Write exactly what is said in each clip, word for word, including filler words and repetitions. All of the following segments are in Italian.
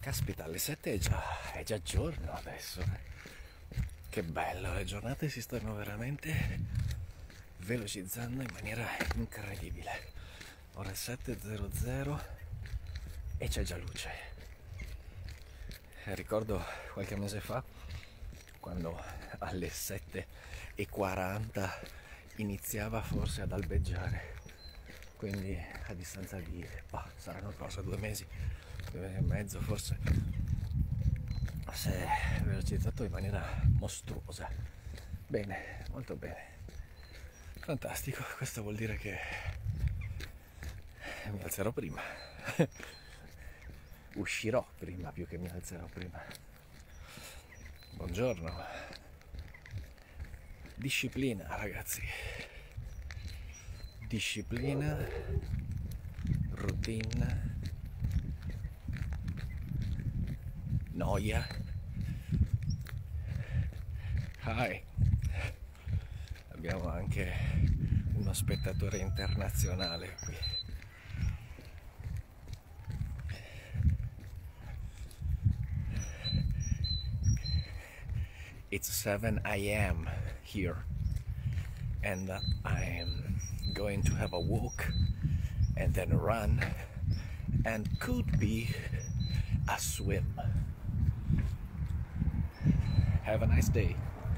Caspita, alle sette è già, è già giorno adesso. Che bello, le giornate si stanno veramente velocizzando in maniera incredibile. Ora è sette e zero zero e c'è già luce. E ricordo qualche mese fa, quando alle sette e quaranta iniziava forse ad albeggiare, quindi a distanza di, bah, saranno cosa, due mesi, due mesi e mezzo forse, si è velocizzato in maniera mostruosa. Bene, molto bene, fantastico. Questo vuol dire che mi alzerò prima. Uscirò prima più che mi alzerò prima. Buongiorno. Disciplina, ragazzi. Disciplina, routine, noia. Hi. Abbiamo anche uno spettatore internazionale qui. It's seven a m here and I'm going to have a walk and then a run and could be a swim. Have a nice day.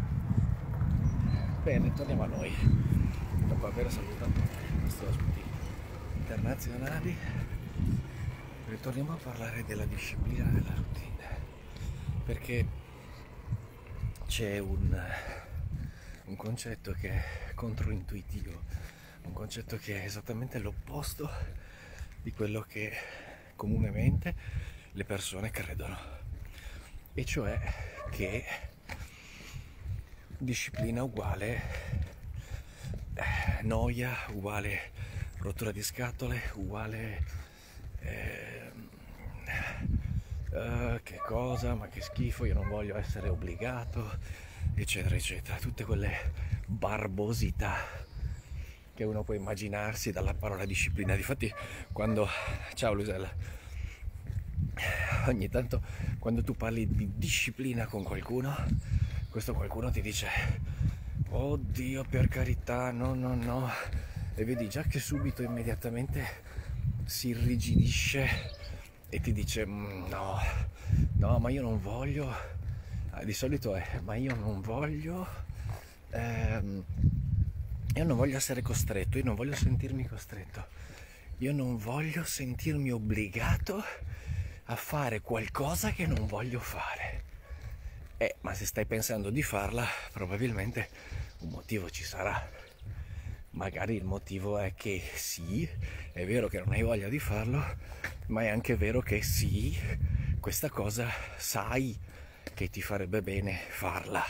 Bene, torniamo a noi. Dopo aver salutato i nostri ospiti internazionali, ritorniamo a parlare della disciplina della routine, perché c'è un, un concetto che è controintuitivo, un concetto che è esattamente l'opposto di quello che comunemente le persone credono, e cioè che disciplina uguale eh, noia, uguale rottura di scatole, uguale eh, uh, che cosa, ma che schifo, io non voglio essere obbligato, eccetera eccetera, tutte quelle barbosità che uno può immaginarsi dalla parola disciplina. Difatti, quando ciao Luisella, ogni tanto quando tu parli di disciplina con qualcuno, questo qualcuno ti dice oddio, per carità, no no no, e vedi già che subito immediatamente si irrigidisce e ti dice no, no, ma io non voglio, ah, di solito è ma io non voglio ehm, io non voglio essere costretto, io non voglio sentirmi costretto, io non voglio sentirmi obbligato a fare qualcosa che non voglio fare. Eh, ma se stai pensando di farla, probabilmente un motivo ci sarà. Magari il motivo è che sì, è vero che non hai voglia di farlo, ma è anche vero che sì, questa cosa sai che ti farebbe bene farla.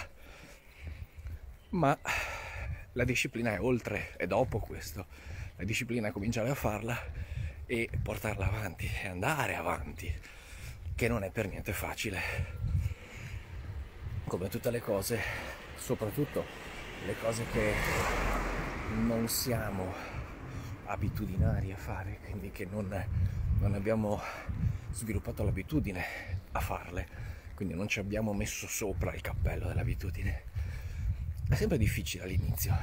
Ma la disciplina è oltre, è dopo questo. La disciplina è cominciare a farla e portarla avanti, e andare avanti, che non è per niente facile. Come tutte le cose, soprattutto le cose che non siamo abitudinari a fare, quindi che non, non abbiamo sviluppato l'abitudine a farle, quindi non ci abbiamo messo sopra il cappello dell'abitudine. È sempre difficile all'inizio,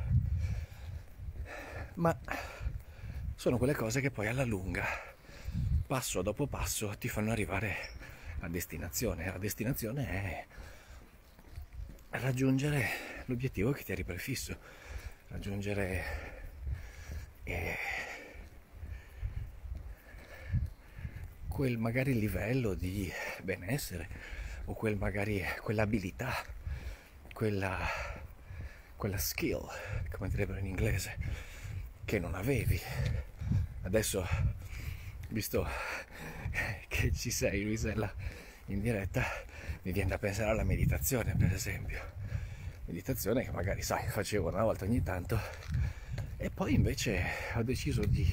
ma sono quelle cose che poi alla lunga, passo dopo passo, ti fanno arrivare a destinazione. La destinazione è raggiungere l'obiettivo che ti eri prefisso, raggiungere eh, quel magari livello di benessere, o quel magari quell'abilità, quella, quella skill, come direbbero in inglese, che non avevi. Adesso, visto che ci sei, Luisella, in diretta, mi viene da pensare alla meditazione, per esempio. Meditazione che magari, sai, facevo una volta ogni tanto, e poi invece ho deciso di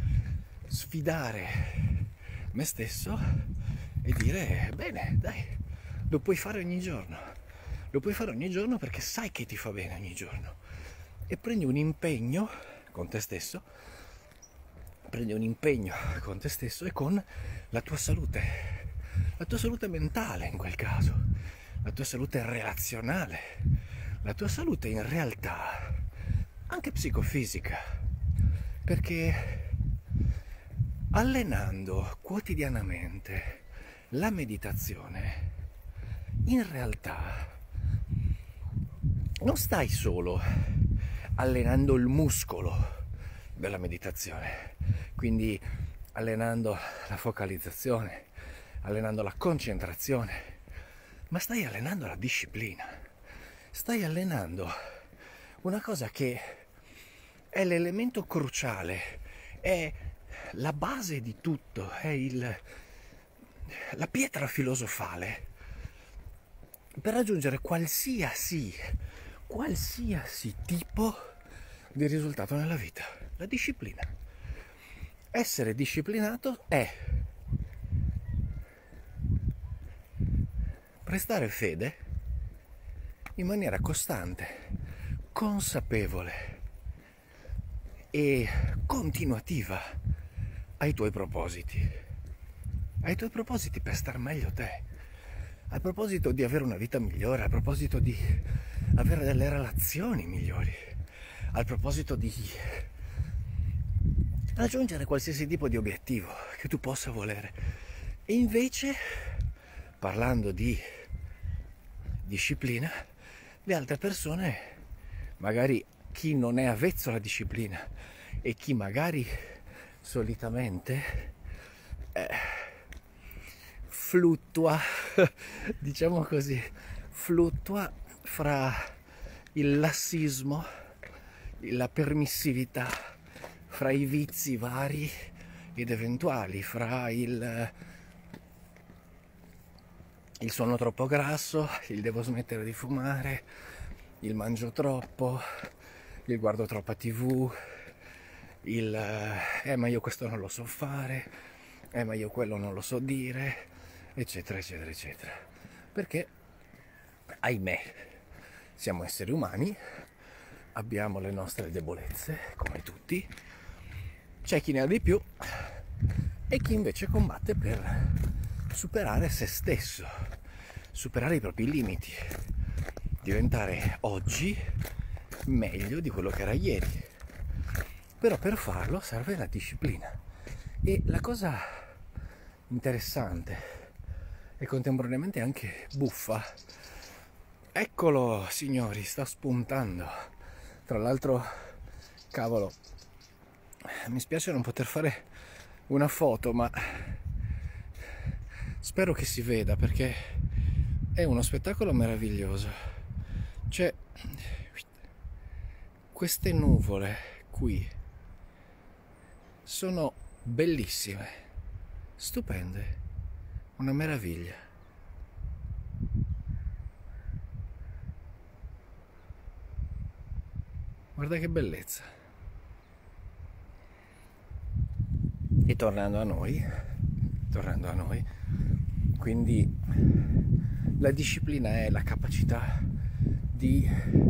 sfidare me stesso e dire bene, dai, lo puoi fare ogni giorno, lo puoi fare ogni giorno perché sai che ti fa bene ogni giorno, e prendi un impegno con te stesso, prendi un impegno con te stesso e con la tua salute, la tua salute mentale in quel caso, la tua salute relazionale, la tua salute in realtà anche psicofisica, perché allenando quotidianamente la meditazione, in realtà non stai solo allenando il muscolo della meditazione, quindi allenando la focalizzazione, allenando la concentrazione, ma stai allenando la disciplina, stai allenando una cosa che è l'elemento cruciale, è la base di tutto, è il, la pietra filosofale per raggiungere qualsiasi, qualsiasi tipo di risultato nella vita, la disciplina. Essere disciplinato è prestare fede in maniera costante, consapevole e continuativa ai tuoi propositi, ai tuoi propositi per star meglio te, al proposito di avere una vita migliore, al proposito di avere delle relazioni migliori, al proposito di raggiungere qualsiasi tipo di obiettivo che tu possa volere. E invece, parlando di disciplina, le altre persone, magari chi non è avvezzo alla disciplina e chi magari solitamente eh, fluttua, diciamo così, fluttua fra il lassismo, la permissività, fra i vizi vari ed eventuali, fra il, il sonno troppo grasso, il devo smettere di fumare, il mangio troppo, il guardo troppa tv, il eh ma io questo non lo so fare, eh ma io quello non lo so dire, eccetera eccetera eccetera, perché ahimè siamo esseri umani, abbiamo le nostre debolezze come tutti, c'è chi ne ha di più e chi invece combatte per superare se stesso, superare i propri limiti, diventare oggi meglio di quello che era ieri. Però per farlo serve la disciplina. E la cosa interessante e contemporaneamente anche buffa, eccolo signori, sta spuntando. Tra l'altro, cavolo, mi spiace non poter fare una foto, ma spero che si veda perché è uno spettacolo meraviglioso. C'è queste nuvole qui sono bellissime, stupende, una meraviglia. Guarda che bellezza. E tornando a noi, tornando a noi, quindi la disciplina è la capacità di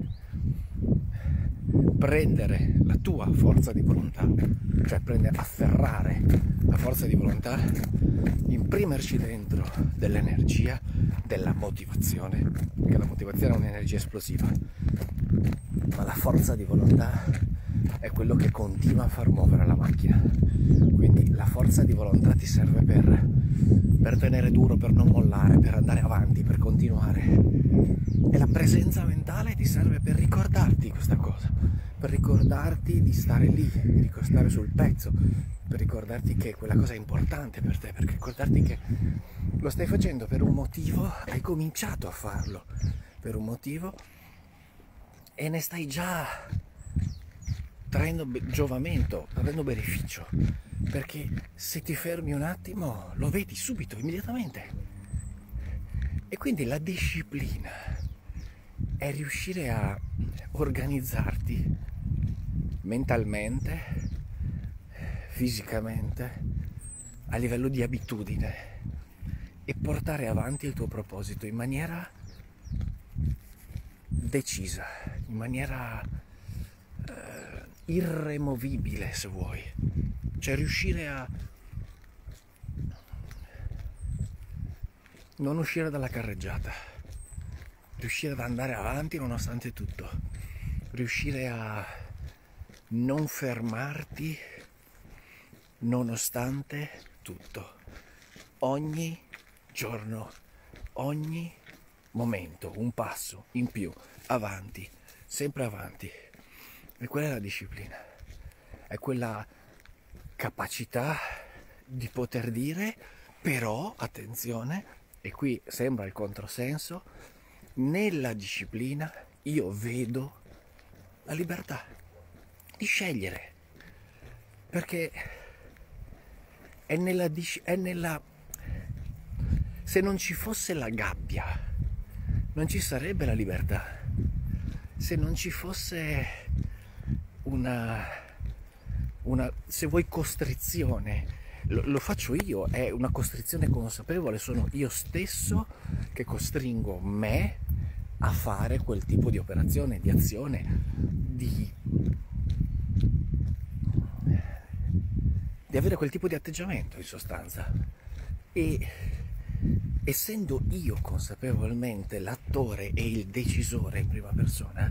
prendere la tua forza di volontà, cioè prendere, afferrare la forza di volontà, imprimerci dentro dell'energia, della motivazione, che la motivazione è un'energia esplosiva, ma la forza di volontà è quello che continua a far muovere la macchina. Quindi la forza di volontà ti serve per, per tenere duro, per non mollare, per andare avanti, per continuare. E la presenza mentale ti serve per ricordarti questa cosa, per ricordarti di stare lì, di stare sul pezzo, per ricordarti che quella cosa è importante per te, per ricordarti che lo stai facendo per un motivo, hai cominciato a farlo per un motivo e ne stai già traendo giovamento, traendo beneficio, perché se ti fermi un attimo lo vedi subito, immediatamente. E quindi la disciplina è riuscire a organizzarti mentalmente, fisicamente, a livello di abitudine e portare avanti il tuo proposito in maniera decisa, in maniera eh, irremovibile, se vuoi. Cioè riuscire a non uscire dalla carreggiata, riuscire ad andare avanti nonostante tutto, riuscire a non fermarti nonostante tutto, ogni giorno, ogni momento, un passo in più, avanti, sempre avanti. E quella è la disciplina, è quella capacità di poter dire, però, attenzione, e qui sembra il controsenso, nella disciplina io vedo la libertà di scegliere, perché è nella, è nella se non ci fosse la gabbia non ci sarebbe la libertà, se non ci fosse una, una se vuoi costrizione, lo, lo faccio io, è una costrizione consapevole, sono io stesso che costringo me a fare quel tipo di operazione, di azione, di, di avere quel tipo di atteggiamento in sostanza. E essendo io consapevolmente l'attore e il decisore in prima persona,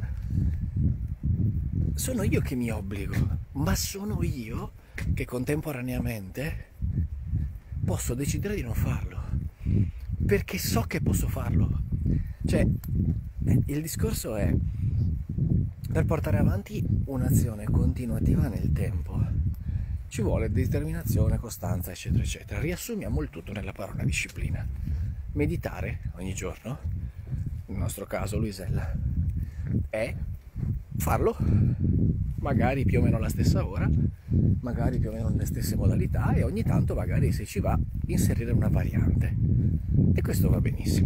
sono io che mi obbligo, ma sono io che contemporaneamente posso decidere di non farlo, perché so che posso farlo. Cioè, il discorso è, per portare avanti un'azione continuativa nel tempo ci vuole determinazione, costanza, eccetera, eccetera. Riassumiamo il tutto nella parola disciplina. Meditare ogni giorno, nel nostro caso Luisella, è farlo, magari più o meno alla stessa ora, magari più o meno nelle stesse modalità, e ogni tanto magari, se ci va, inserire una variante. E questo va benissimo.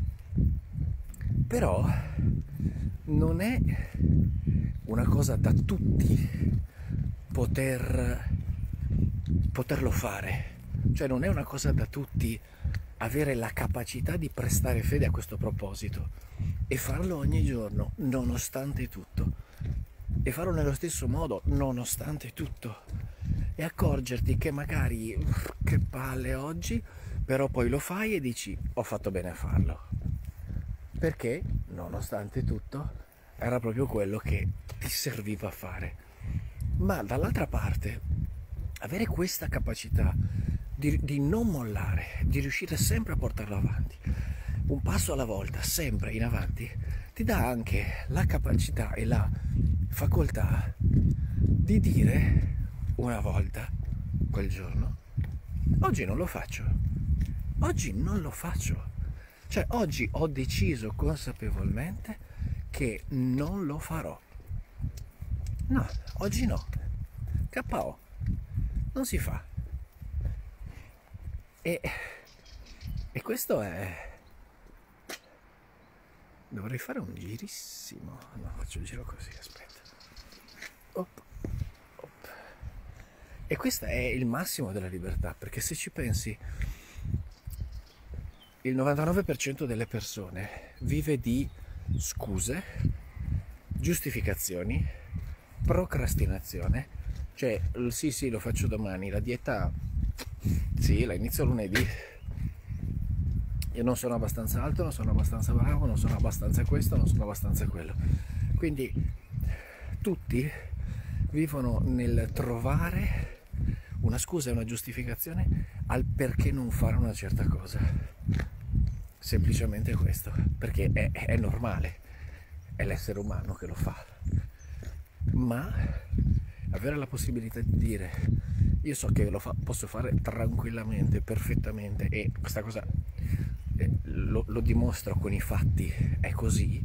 Però non è una cosa da tutti poter poterlo fare, cioè non è una cosa da tutti avere la capacità di prestare fede a questo proposito e farlo ogni giorno nonostante tutto, e farlo nello stesso modo nonostante tutto, e accorgerti che magari che palle oggi, però poi lo fai e dici ho fatto bene a farlo, perché nonostante tutto era proprio quello che ti serviva a fare. Ma dall'altra parte avere questa capacità di, di non mollare, di riuscire sempre a portarlo avanti, un passo alla volta, sempre in avanti, ti dà anche la capacità e la facoltà di dire una volta, quel giorno, oggi non lo faccio, oggi non lo faccio, cioè oggi ho deciso consapevolmente che non lo farò, no, oggi no, K O, non si fa. E, e questo è... dovrei fare un girissimo, no, faccio il giro così, aspetta. Op, op. E questo è il massimo della libertà, perché se ci pensi, il novantanove per cento delle persone vive di scuse, giustificazioni, procrastinazione. Cioè, sì sì, lo faccio domani, la dieta sì, la inizio lunedì, io non sono abbastanza alto, non sono abbastanza bravo, non sono abbastanza questo, non sono abbastanza quello. Quindi tutti vivono nel trovare una scusa e una giustificazione al perché non fare una certa cosa. Semplicemente questo, perché è, è normale, è l'essere umano che lo fa. Ma avere la possibilità di dire io so che lo fa, posso fare tranquillamente, perfettamente, e questa cosa eh, lo, lo dimostro con i fatti, è così,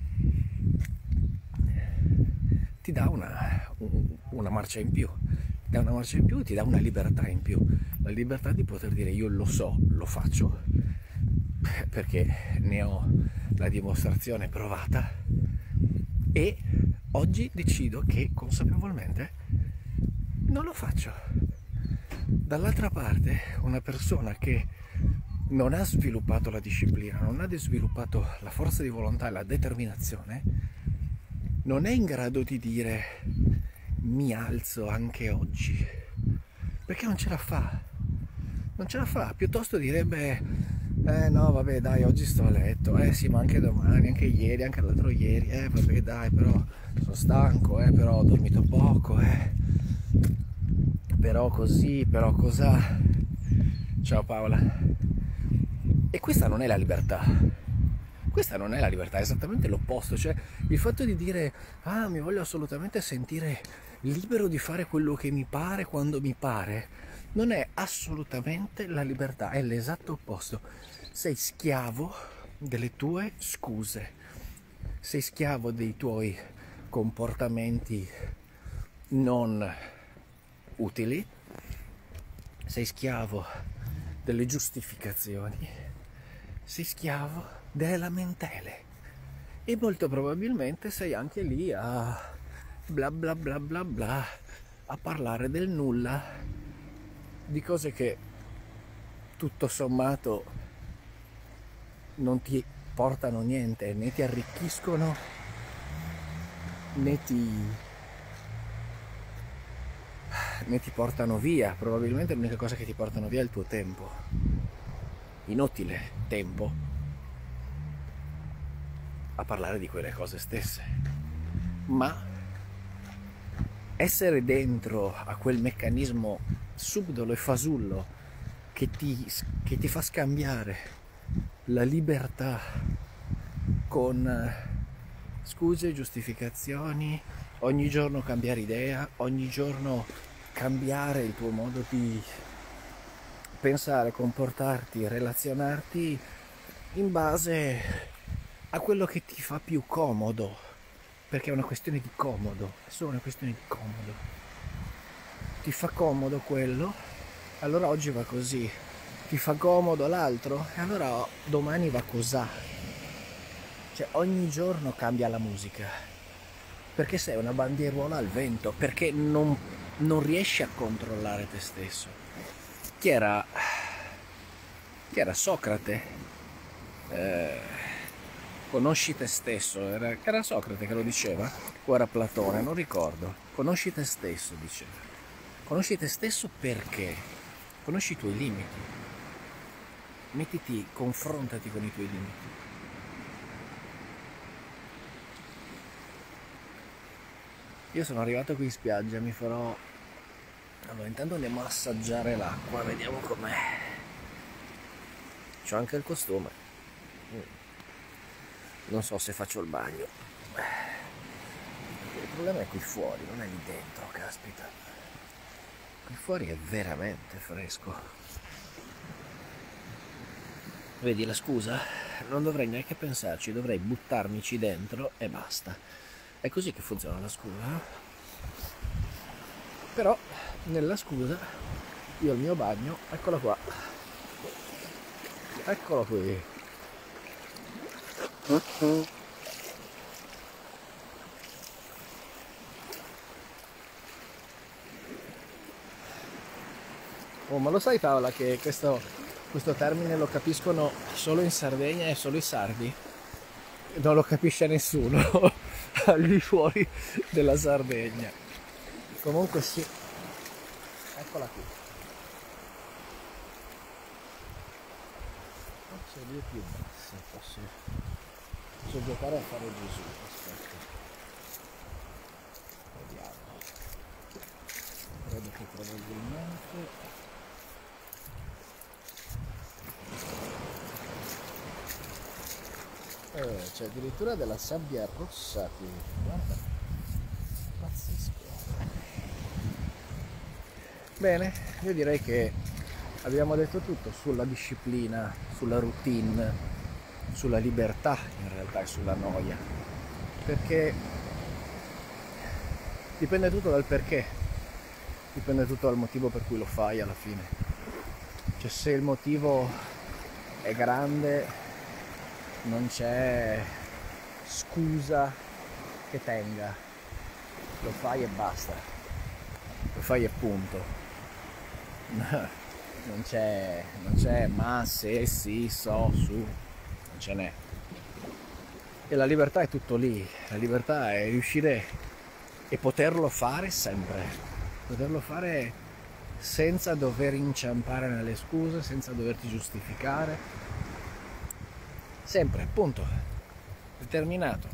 ti dà una, un, una marcia in più, ti dà una marcia in più, ti dà una libertà in più, la libertà di poter dire io lo so, lo faccio, perché ne ho la dimostrazione provata, e oggi decido che consapevolmente non lo faccio. Dall'altra parte, una persona che non ha sviluppato la disciplina, non ha sviluppato la forza di volontà e la determinazione, non è in grado di dire mi alzo anche oggi, perché non ce la fa, non ce la fa, piuttosto direbbe Eh no, vabbè, dai, oggi sto a letto. Eh sì, ma anche domani, anche ieri, anche l'altro ieri. Eh, vabbè, dai, però sono stanco, eh, però ho dormito poco, eh. Però così, però cos'ha. Ciao Paola. E questa non è la libertà. Questa non è la libertà, è esattamente l'opposto. Cioè, il fatto di dire, ah, mi voglio assolutamente sentire libero di fare quello che mi pare quando mi pare, non è assolutamente la libertà, è l'esatto opposto. Sei schiavo delle tue scuse, sei schiavo dei tuoi comportamenti non utili, sei schiavo delle giustificazioni, sei schiavo delle lamentele e molto probabilmente sei anche lì a bla bla bla bla bla, a parlare del nulla, di cose che tutto sommato non ti portano niente, né ti arricchiscono, né ti, né ti portano via. Probabilmente l'unica cosa che ti portano via è il tuo tempo, inutile tempo, a parlare di quelle cose stesse. Ma essere dentro a quel meccanismo subdolo e fasullo che ti, che ti fa scambiare la libertà con scuse, giustificazioni, ogni giorno cambiare idea, ogni giorno cambiare il tuo modo di pensare, comportarti, relazionarti in base a quello che ti fa più comodo, perché è una questione di comodo, è solo una questione di comodo. Ti fa comodo quello, allora oggi va così. Ti fa comodo l'altro, e allora domani va cos'ha. Cioè ogni giorno cambia la musica, perché sei una bandieruola al vento, perché non, non riesci a controllare te stesso. Chi era, chi era Socrate? Eh, conosci te stesso, era, era Socrate che lo diceva? O era Platone? Non ricordo. Conosci te stesso, diceva. Conosci te stesso perché? Conosci i tuoi limiti. Mettiti, confrontati con i tuoi limiti. Io sono arrivato qui in spiaggia, mi farò... Allora, intanto andiamo a assaggiare l'acqua, vediamo com'è. C'ho anche il costume. Non so se faccio il bagno. Il problema è qui fuori, non è lì dentro, caspita. Qui fuori è veramente fresco. Vedi la scusa? Non dovrei neanche pensarci, dovrei buttarmici dentro e basta. È così che funziona la scusa. Però nella scusa io ho il mio bagno, eccolo qua. Eccolo qui. Oh, ma lo sai Paola che questo, questo termine lo capiscono solo in Sardegna e solo i sardi? Non lo capisce nessuno al di fuori della Sardegna. Comunque sì, eccola qui. Forse due più basse, posso, posso giocare a fare Gesù, aspetta. Vediamo. Credo che probabilmente... Eh, c'è addirittura della sabbia rossa qui, guarda, pazzesco. Bene, io direi che abbiamo detto tutto sulla disciplina, sulla routine, sulla libertà in realtà e sulla noia, perché dipende tutto dal perché, dipende tutto dal motivo per cui lo fai alla fine. Cioè se il motivo è grande non c'è scusa che tenga, lo fai e basta, lo fai e punto. Non c'è, non c'è ma, se, sì, so, su, non ce n'è. E la libertà è tutto lì, la libertà è riuscire e poterlo fare sempre, poterlo fare senza dover inciampare nelle scuse, senza doverti giustificare, sempre, punto, determinato,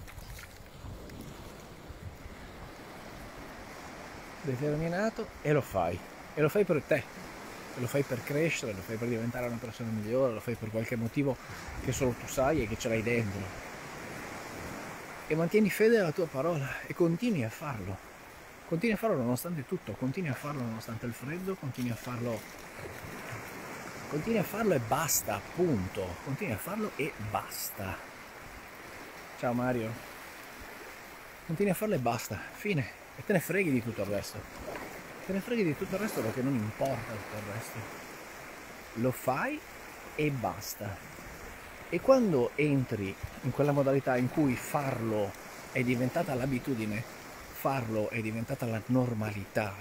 determinato e lo fai, e lo fai per te, e lo fai per crescere, lo fai per diventare una persona migliore, lo fai per qualche motivo che solo tu sai e che ce l'hai dentro, e mantieni fede alla tua parola e continui a farlo, continui a farlo nonostante tutto, continui a farlo nonostante il freddo, continui a farlo, continui a farlo e basta, punto, continui a farlo e basta. Ciao Mario, continui a farlo e basta, fine. E te ne freghi di tutto il resto. Te ne freghi di tutto il resto perché non importa tutto il resto. Lo fai e basta. E quando entri in quella modalità in cui farlo è diventata l'abitudine, farlo è diventata la normalità,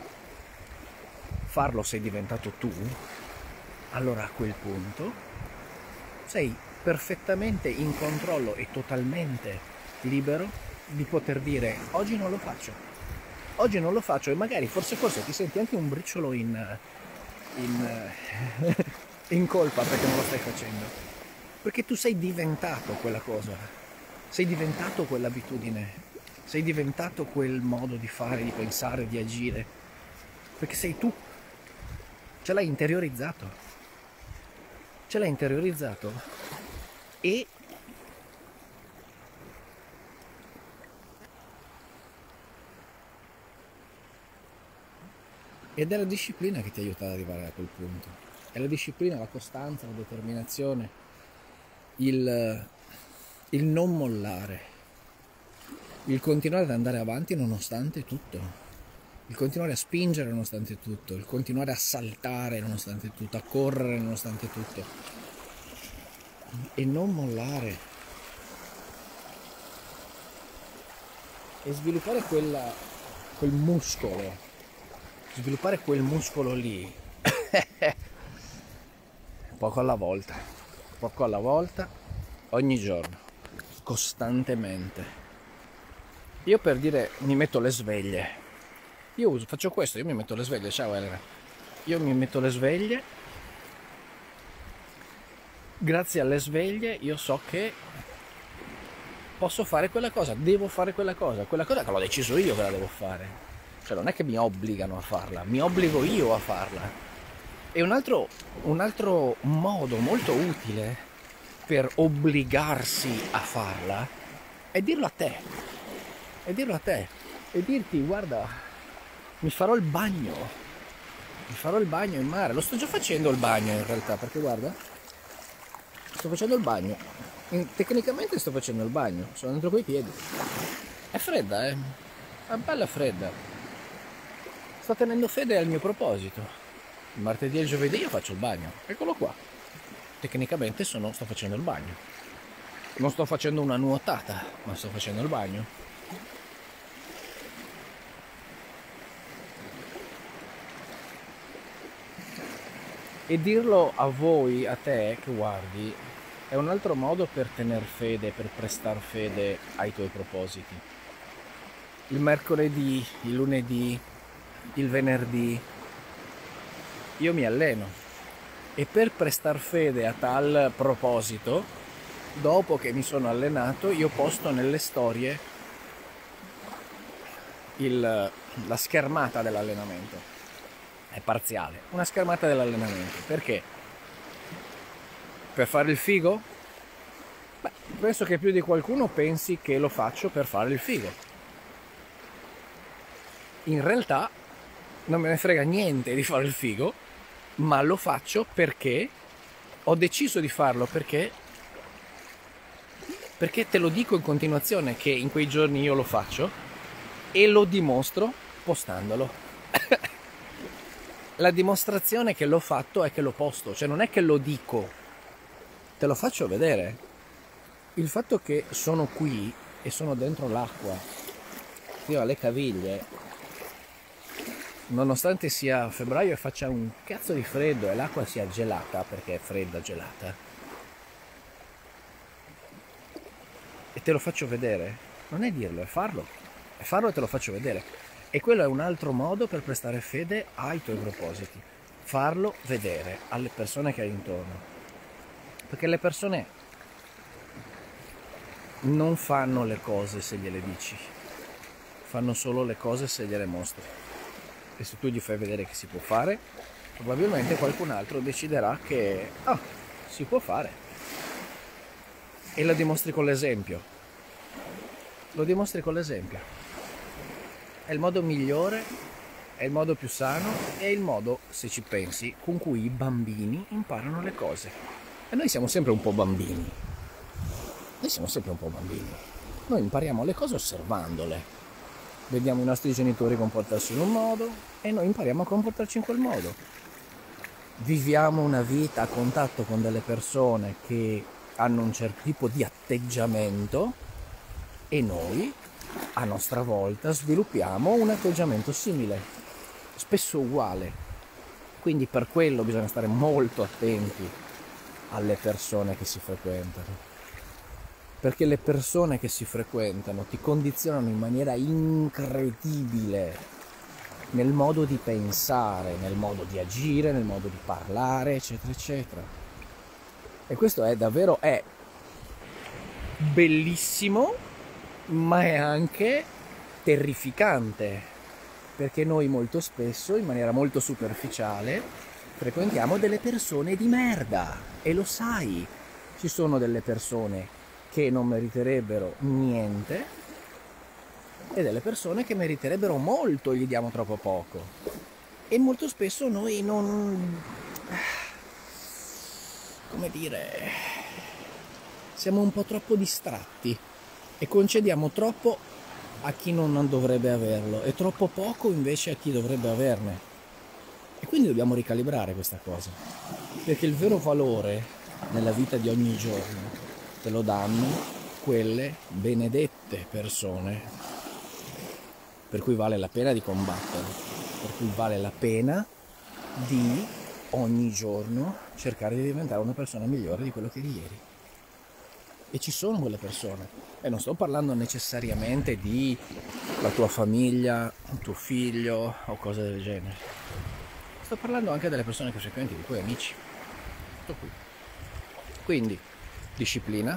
farlo sei diventato tu, allora a quel punto sei perfettamente in controllo e totalmente libero di poter dire oggi non lo faccio. Oggi non lo faccio e magari forse forse ti senti anche un briciolo in, in, in colpa perché non lo stai facendo. Perché tu sei diventato quella cosa, sei diventato quell'abitudine, sei diventato quel modo di fare, di pensare, di agire. Perché sei tu, ce l'hai interiorizzato, ce l'hai interiorizzato e Ed è la disciplina che ti aiuta ad arrivare a quel punto. È la disciplina, la costanza, la determinazione, il, il non mollare, il continuare ad andare avanti nonostante tutto, il continuare a spingere nonostante tutto, il continuare a saltare nonostante tutto, a correre nonostante tutto e non mollare e sviluppare quella, quel muscolo. Sviluppare quel muscolo lì poco alla volta, poco alla volta, ogni giorno, costantemente. Io per dire mi metto le sveglie, io uso, faccio questo, io mi metto le sveglie, ciao Elena, io mi metto le sveglie, grazie alle sveglie io so che posso fare quella cosa, devo fare quella cosa, quella cosa che l'ho deciso io che la devo fare. Cioè non è che mi obbligano a farla, mi obbligo io a farla. E un altro, un altro modo molto utile per obbligarsi a farla è dirlo a te. È dirlo a te. E dirti, guarda, mi farò il bagno. Mi farò il bagno in mare. Lo sto già facendo il bagno in realtà, perché guarda, sto facendo il bagno. Tecnicamente sto facendo il bagno, sono dentro coi piedi. È fredda, eh? È bella fredda. Sto tenendo fede al mio proposito. Il martedì e il giovedì io faccio il bagno. Eccolo qua. Tecnicamente sono, sto facendo il bagno. Non sto facendo una nuotata, ma sto facendo il bagno. E dirlo a voi, a te che guardi, è un altro modo per tener fede, per prestar fede ai tuoi propositi. Il mercoledì, il lunedì, il venerdì io mi alleno e per prestar fede a tal proposito, dopo che mi sono allenato, io posto nelle storie il, la schermata dell'allenamento. È parziale, una schermata dell'allenamento. Perché? Per fare il figo? Beh, penso che più di qualcuno pensi che lo faccio per fare il figo. In realtà non me ne frega niente di fare il figo, ma lo faccio perché ho deciso di farlo, perché perché te lo dico in continuazione che in quei giorni io lo faccio e lo dimostro postandolo. La dimostrazione che l'ho fatto è che lo posto, cioè non è che lo dico, te lo faccio vedere. Il fatto che sono qui e sono dentro l'acqua, io alle caviglie, nonostante sia febbraio e faccia un cazzo di freddo e l'acqua sia gelata, perché è fredda, gelata, e te lo faccio vedere, non è dirlo, è farlo, è farlo e te lo faccio vedere. E quello è un altro modo per prestare fede ai tuoi propositi, farlo vedere alle persone che hai intorno, perché le persone non fanno le cose se gliele dici, fanno solo le cose se gliele mostri. E se tu gli fai vedere che si può fare, probabilmente qualcun altro deciderà che ah, si può fare. E lo dimostri con l'esempio. Lo dimostri con l'esempio. È il modo migliore, è il modo più sano, è il modo, se ci pensi, con cui i bambini imparano le cose. E noi siamo sempre un po' bambini. Noi siamo sempre un po' bambini. Noi impariamo le cose osservandole. Vediamo i nostri genitori comportarsi in un modo e noi impariamo a comportarci in quel modo. Viviamo una vita a contatto con delle persone che hanno un certo tipo di atteggiamento e noi, a nostra volta, sviluppiamo un atteggiamento simile, spesso uguale. Quindi per quello bisogna stare molto attenti alle persone che si frequentano. Perché le persone che si frequentano ti condizionano in maniera incredibile nel modo di pensare, nel modo di agire, nel modo di parlare, eccetera, eccetera. E questo è davvero è bellissimo, ma è anche terrificante, perché noi molto spesso, in maniera molto superficiale, frequentiamo delle persone di merda. E lo sai, ci sono delle persone che non meriterebbero niente e delle persone che meriterebbero molto e gli diamo troppo poco. E molto spesso noi non... come dire... siamo un po' troppo distratti e concediamo troppo a chi non dovrebbe averlo e troppo poco invece a chi dovrebbe averne. E quindi dobbiamo ricalibrare questa cosa, perché il vero valore nella vita di ogni giorno te lo danno quelle benedette persone per cui vale la pena di combattere, per cui vale la pena di ogni giorno cercare di diventare una persona migliore di quello che eri ieri. E ci sono quelle persone, e non sto parlando necessariamente di la tua famiglia, il tuo figlio o cose del genere. Sto parlando anche delle persone che frequenti, di tuoi amici. Tutto qui. Quindi disciplina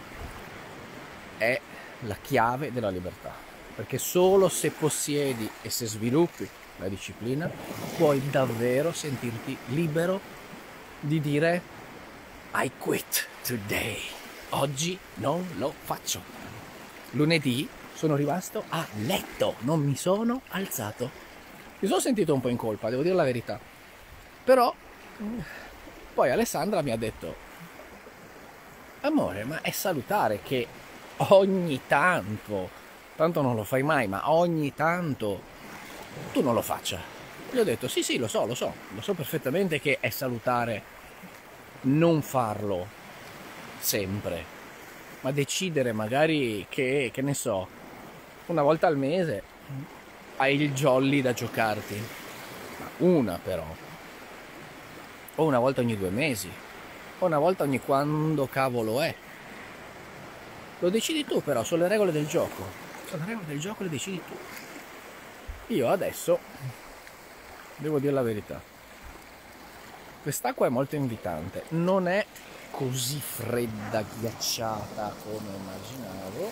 è la chiave della libertà, perché solo se possiedi e se sviluppi la disciplina puoi davvero sentirti libero di dire I quit today, oggi non lo faccio. Lunedì sono rimasto a letto, non mi sono alzato. Mi sono sentito un po' in colpa, devo dire la verità, però poi Alessandra mi ha detto amore, ma è salutare che ogni tanto, tanto non lo fai mai, ma ogni tanto tu non lo faccia. Gli ho detto sì sì, lo so, lo so, lo so perfettamente che è salutare non farlo sempre, ma decidere magari che, che ne so, una volta al mese hai il jolly da giocarti, una però, o una volta ogni due mesi, o una volta ogni quando cavolo è. Lo decidi tu però, sono le regole del gioco. Sono le regole del gioco, le decidi tu. Io adesso devo dire la verità. Quest'acqua è molto invitante, non è così fredda, ghiacciata come immaginavo.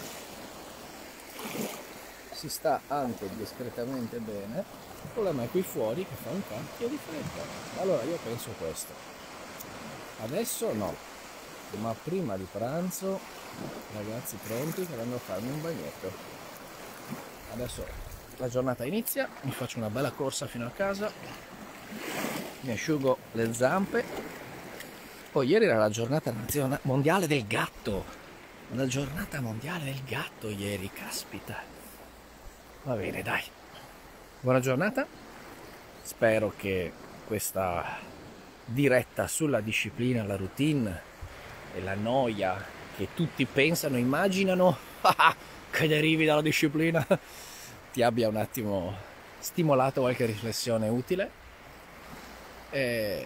Si sta anche discretamente bene. Il problema è qui fuori che fa un cacchio di freddo. Allora io penso questo. Adesso no, ma prima di pranzo, ragazzi pronti che vengo a farmi un bagnetto. Adesso la giornata inizia, mi faccio una bella corsa fino a casa, mi asciugo le zampe. Poi ieri era la giornata nazionale mondiale del gatto, la giornata mondiale del gatto ieri, caspita. Va bene, dai. Buona giornata. Spero che questa diretta sulla disciplina, la routine e la noia che tutti pensano, immaginano che derivi dalla disciplina, ti abbia un attimo stimolato qualche riflessione utile. E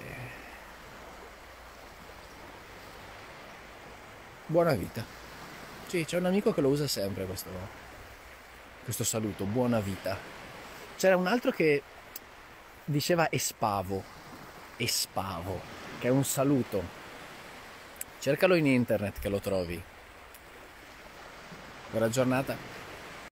buona vita. Sì, c'è un amico che lo usa sempre questo, questo saluto, buona vita. C'era un altro che diceva espavo, espavo, che è un saluto. Cercalo in internet che lo trovi. Buona giornata.